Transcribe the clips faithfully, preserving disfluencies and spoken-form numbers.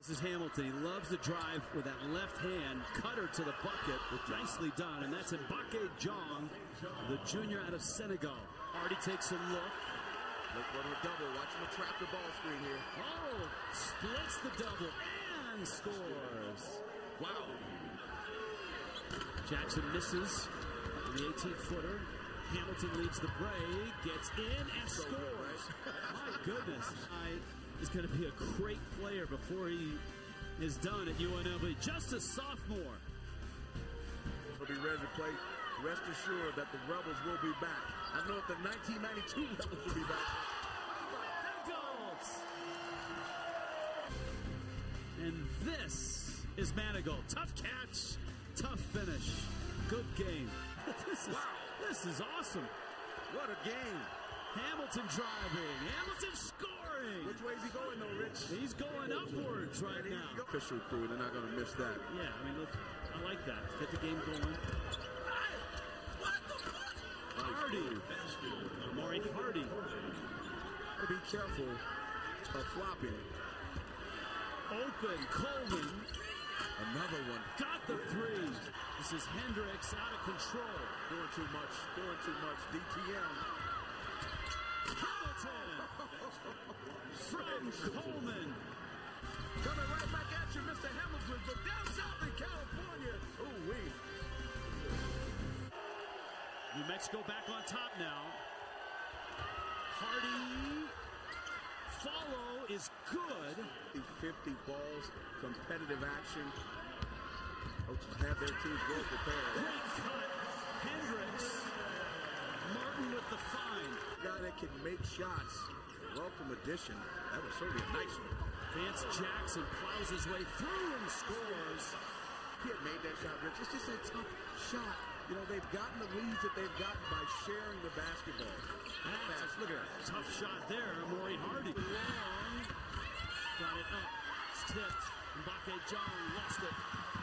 This is Hamilton. He loves to drive with that left hand, cutter to the bucket. Nicely done, and that's Mbake Jong, the junior out of Senegal. Hardy takes a look. Look for a double. Watch him trap the ball screen here. Oh, splits the double and scores. Wow. Jackson misses the eighteen-footer. Hamilton leads the break, gets in and scores. My goodness. I is going to be a great player before he is done at U N L V. Just a sophomore. He'll be ready to play. Rest assured that the Rebels will be back. I don't know if the nineteen ninety-two Rebels will be back. And this is Manigault. Tough catch, tough finish. Good game. This is, wow. This is awesome. What a game. Hamilton driving. Hamilton scoring. Which way is he going, though, Rich? He's going upwards right now. Official crew, they're not going to miss that. Yeah, I mean, look, I like that. Get the game going. What the fuck? Hardy. Maury Hardy. Be careful of flopping. Open. Coleman. Another one. Got the three. This is Hendricks out of control. Doing too much. Doing too much. D T M. From Coleman. Coming right back at you, Mister Hamilton, but down south in California. Ooh-wee. New Mexico back on top now. Hardy. Follow is good. fifty balls, competitive action. Coaches have their teams well prepared. Great cut. Hendricks. Martin with the find. Guy that can make shots. Welcome addition. That was certainly a nice one. Vance Jackson plows his way through and scores. He had made that shot, Rich. It's just a tough shot. You know, they've gotten the leads that they've gotten by sharing the basketball. That's, look at that. Tough shot there, Maury Hardy. Long. Got it up. It's tipped. Mbake Jong lost it.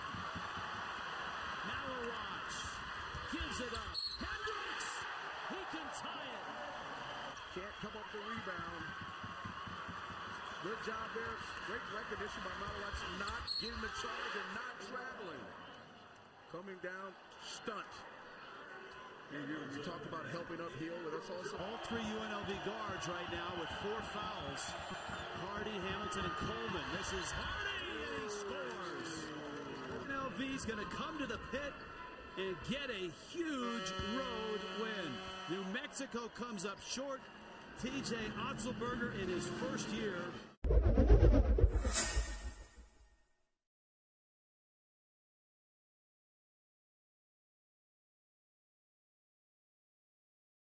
Now a watch. Gives it up. Hendricks! He can tie it. Can't come up the rebound. Good job there. Great recognition by Malawatch, not getting the charge and not traveling. Coming down, stunt. You, you, you talked about helping uphill, but that's also... All three U N L V guards right now with four fouls. Hardy, Hamilton, and Coleman. This is Hardy, and he scores. U N L V's going to come to the pit and get a huge road win. New Mexico comes up short. T J Otzelberger in his first year